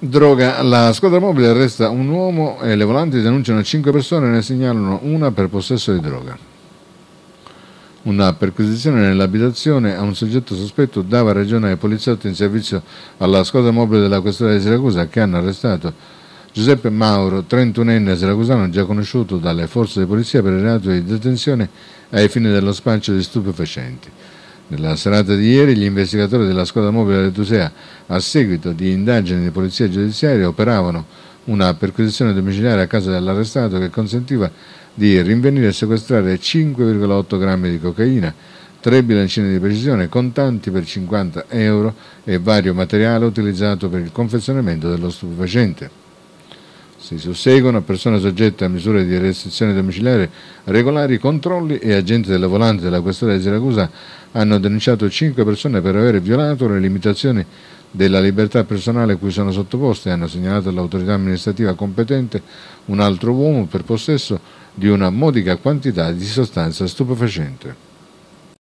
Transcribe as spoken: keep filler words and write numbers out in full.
Droga, la squadra mobile arresta un uomo e le volanti denunciano cinque persone e ne segnalano una per possesso di droga. Una perquisizione nell'abitazione a un soggetto sospetto dava ragione ai poliziotti in servizio alla squadra mobile della questura di Siracusa, che hanno arrestato Giuseppe Mauro, trentunenne siracusano già conosciuto dalle forze di polizia per il reato di detenzione ai fini dello spaccio di stupefacenti. Nella serata di ieri gli investigatori della squadra mobile del Tusea, a seguito di indagini di polizia giudiziaria, operavano una perquisizione domiciliare a casa dell'arrestato che consentiva di rinvenire e sequestrare cinque virgola otto grammi di cocaina, tre bilancine di precisione, contanti per cinquanta euro e vario materiale utilizzato per il confezionamento dello stupefacente. Si susseguono a persone soggette a misure di restrizione domiciliare regolari, controlli e agenti della volante della questura di Siracusa hanno denunciato cinque persone per aver violato le limitazioni della libertà personale cui sono sottoposte e hanno segnalato all'autorità amministrativa competente un altro uomo per possesso di una modica quantità di sostanza stupefacente.